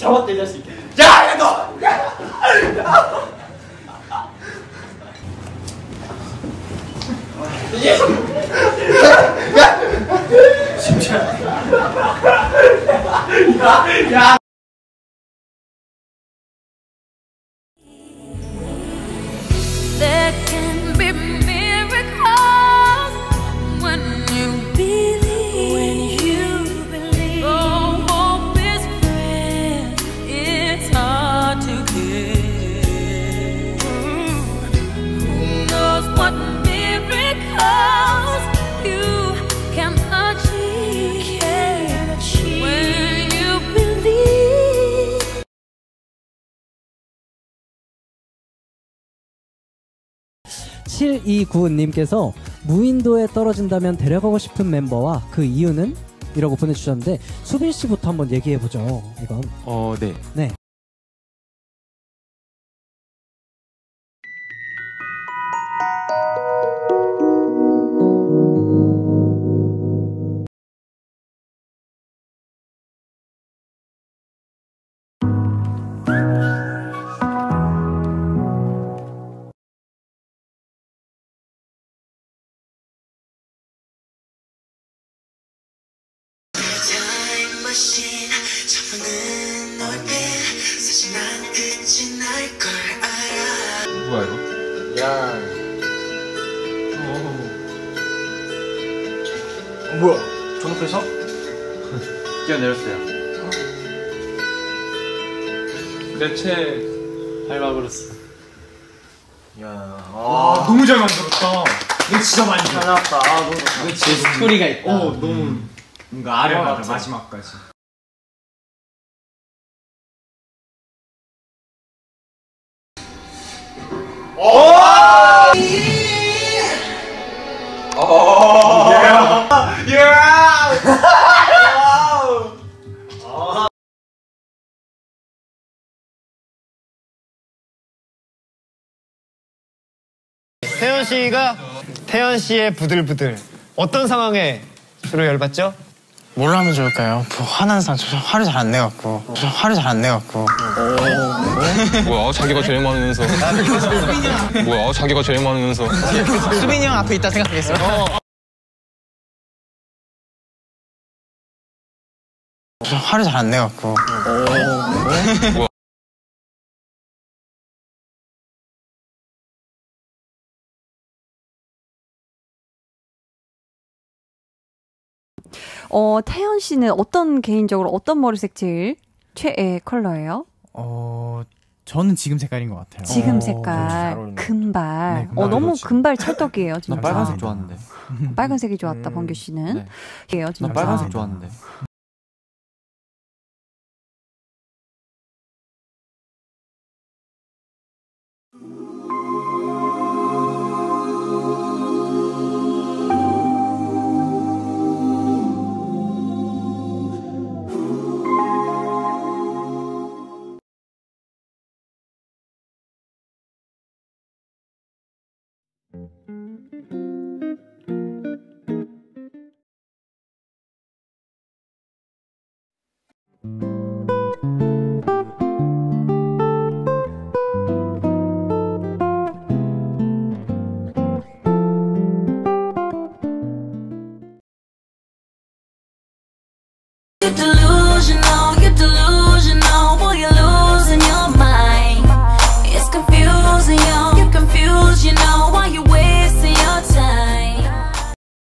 잡았다 이 자식. 야, 너! 진짜. 야. There can be miracles when you believe. Oh, hope is free. It's hard to give. Who knows what miracles you can achieve when you believe. 7295님께서 무인도에 떨어진다면 데려가고 싶은 멤버와 그 이유는? 이라고 보내주셨는데 수빈씨부터 한번 얘기해보죠. 이건 네. 네. 뭐야 이거? 야. 뭐야? 종업해서? 뛰어내렸어요. 내 책 밟아버렸어. 야. 너무 잘 만들었다. 이거 진짜 많이 잘 나왔다. 너무 좋다. 이거 진짜 스토리가 있다. 너무 뭔가 아련하다 마지막까지. 태연 씨의 부들부들 어떤 상황에 주로 열받죠? 뭘 하면 좋을까요? 화난 사람 화를 잘 안 내갖고 뭐야 자기가 제일 많으면서. 뭐야 자기가 제일 많으면서. 수빈이 형 앞에 있다 생각하겠어요? 화를 잘 안 내갖고 뭐야. 태연 씨는 개인적으로 어떤 머리색 제일 최애 컬러예요? 저는 지금 색깔인 것 같아요. 지금 색깔, 금발. 네, 금발 너무 좋지. 금발 찰떡이에요, 진짜. 난 빨간색 좋아하는데. 빨간색이 좋았다, 범규 씨는. 네. 진짜. 난 빨간색 좋아하는데. Delulu.